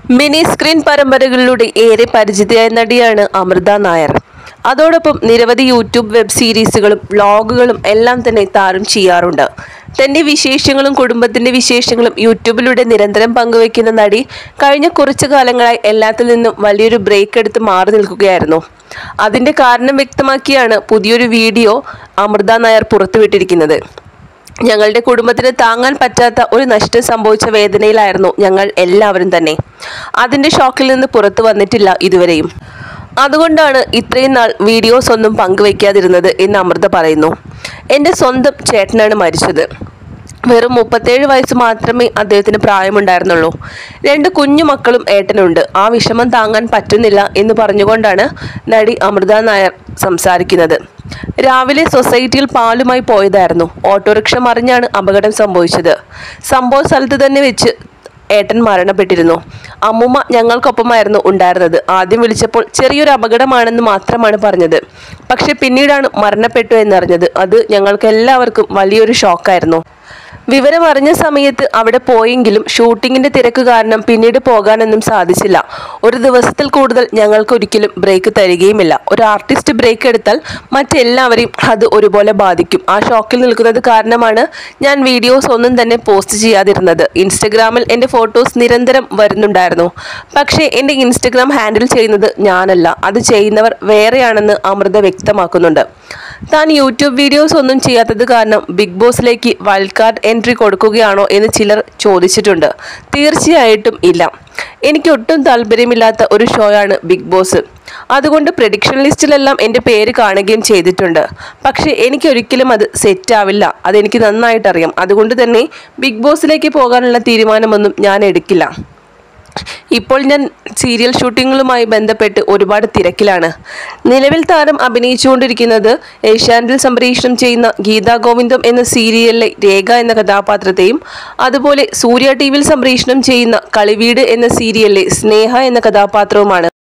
Mini screen പരമ്പരകളിലൂടെ ഏറെ പരിചിതയായ നടിയാണ് അമൃത നായർ. അതോടൊപ്പം നിരവധി യൂട്യൂബ് വെബ് സീരീസുകളും വ്ളോഗുകളും എല്ലാം തന്നെ താരം ചെയ്യാറുണ്ട്. തന്റെ വിശേഷങ്ങളും കുടുംബത്തിന്റെ വിശേഷങ്ങളും യൂട്യൂബിലൂടെ നിരന്തരം പങ്കുവയ്ക്കുന്ന നടി കഴിഞ്ഞ കുറച്ചു കാലങ്ങളായി എല്ലാത്തിൽ നിന്നും വലിയൊരു ബ്രേക്ക് എടുത്ത് മാറി നിൽക്കുകയായിരുന്നു. അതിന്റെ കാരണം വ്യക്തമാക്കിയാണ് പുതിയൊരു വീഡിയോ അമൃത നായർ പുറത്തുവിട്ടിരിക്കുന്നത്. ഞങ്ങളുടെ കുടുംബത്തിന് താങ്ങാൻ പറ്റാത്ത ഒരു നഷ്ടം സംഭവിച്ച വേദനയിലായിരുന്നു ഞങ്ങൾ എല്ലാവരും തന്നെ. അതിന്റെ ഷോക്കിൽ നിന്ന് പുറത്തു വന്നിട്ടില്ല ഇതുവരെയും. അതുകൊണ്ടാണ് ഇത്രയും നാൾ വീഡിയോസ് ഒന്നും പങ്കുവയ്ക്കാതിരുന്നത് എന്ന് അമൃത പറയുന്നു. എൻ്റെ സ്വന്തം ചേട്ടനാണ് മരിച്ചത്. വെറും 37 വയസ്സ് മാത്രമേ അദ്ദേഹത്തിന് പ്രായമുണ്ടായിരുന്നുള്ളൂ. 2 കുഞ്ഞു മക്കളും ഏട്ടനുണ്ട്. ആ വിഷമം താങ്ങാൻ പറ്റുന്നില്ല എന്ന് പറഞ്ഞുകൊണ്ടാണ് നടി അമൃത നായർ സംസാരിക്കുന്നത്. രാവിലെ സൊസൈറ്റിയിൽ പാലുമായി പോയതായിരുന്നു. ഓട്ടോറിക്ഷ മറിഞ്ഞാണ് അപകടം സംഭവിച്ചത്. സംഭവ സ്ഥലത്ത് തന്നെ വെച്ച് ഏട്ടൻ മരണപ്പെട്ടിരുന്നു. അമ്മൂമ്മ ഞങ്ങൾക്കൊപ്പമായിരുന്നു ഉണ്ടായിരുന്നത്. ആദ്യം വിളിച്ചപ്പോൾ ചെറിയൊരു അപകടമാണെന്ന് മാത്രമാണ് പറഞ്ഞത്. പക്ഷെ പിന്നീടാണ് മരണപ്പെട്ടു എന്നറിഞ്ഞത്. അത് ഞങ്ങൾക്ക് എല്ലാവർക്കും വലിയൊരു ഷോക്കായിരുന്നു. വിവരം അറിഞ്ഞ സമയത്ത് അവിടെ പോയെങ്കിലും ഷൂട്ടിങ്ങിന്റെ തിരക്ക് കാരണം പിന്നീട് പോകാനൊന്നും സാധിച്ചില്ല. ഒരു ദിവസത്തിൽ കൂടുതൽ ഞങ്ങൾക്ക് ഒരിക്കലും ബ്രേക്ക് തരികയുമില്ല. ഒരു ആർട്ടിസ്റ്റ് ബ്രേക്ക് എടുത്താൽ മറ്റെല്ലാവരെയും അത് ഒരുപോലെ ബാധിക്കും. ആ ഷോക്കിൽ നിൽക്കുന്നത് കാരണമാണ് ഞാൻ വീഡിയോസ് ഒന്നും തന്നെ പോസ്റ്റ് ചെയ്യാതിരുന്നത്. ഇൻസ്റ്റഗ്രാമിൽ എൻ്റെ ഫോട്ടോസ് നിരന്തരം വരുന്നുണ്ടായിരുന്നു. പക്ഷേ എൻ്റെ ഇൻസ്റ്റഗ്രാം ഹാൻഡിൽ ചെയ്യുന്നത് ഞാനല്ല, അത് ചെയ്യുന്നവർ വേറെയാണെന്ന് അമൃത വ്യക്തമാക്കുന്നുണ്ട്. താൻ യൂട്യൂബ് വീഡിയോസ് ഒന്നും ചെയ്യാത്തത് കാരണം ബിഗ് ബോസിലേക്ക് വൈൽഡ് കാർഡ് എൻട്രി കൊടുക്കുകയാണോ എന്ന് ചിലർ ചോദിച്ചിട്ടുണ്ട്. തീർച്ചയായിട്ടും ഇല്ല. എനിക്ക് ഒട്ടും താല്പര്യമില്ലാത്ത ഒരു ഷോയാണ് ബിഗ് ബോസ്. അതുകൊണ്ട് പ്രഡിക്ഷൻ ലിസ്റ്റിലെല്ലാം എൻ്റെ പേര് കാണുകയും ചെയ്തിട്ടുണ്ട്. പക്ഷേ എനിക്കൊരിക്കലും അത് സെറ്റാവില്ല. അതെനിക്ക് നന്നായിട്ടറിയാം. അതുകൊണ്ട് തന്നെ ബിഗ് ബോസിലേക്ക് പോകാനുള്ള തീരുമാനമൊന്നും ഞാൻ എടുക്കില്ല. ഇപ്പോൾ ഞാൻ സീരിയൽ ഷൂട്ടിങ്ങുകളുമായി ബന്ധപ്പെട്ട് ഒരുപാട് തിരക്കിലാണ്. നിലവിൽ താരം അഭിനയിച്ചുകൊണ്ടിരിക്കുന്നത് ഏഷ്യാനെറ്റിൽ സംപ്രേഷണം ചെയ്യുന്ന ഗീതാ ഗോവിന്ദം എന്ന സീരിയലിലെ രേഖ എന്ന കഥാപാത്രത്തെയും അതുപോലെ സൂര്യ ടിവിയിൽ സംപ്രേഷണം ചെയ്യുന്ന കളിവീട് എന്ന സീരിയലിലെ സ്നേഹ എന്ന കഥാപാത്രവുമാണ്.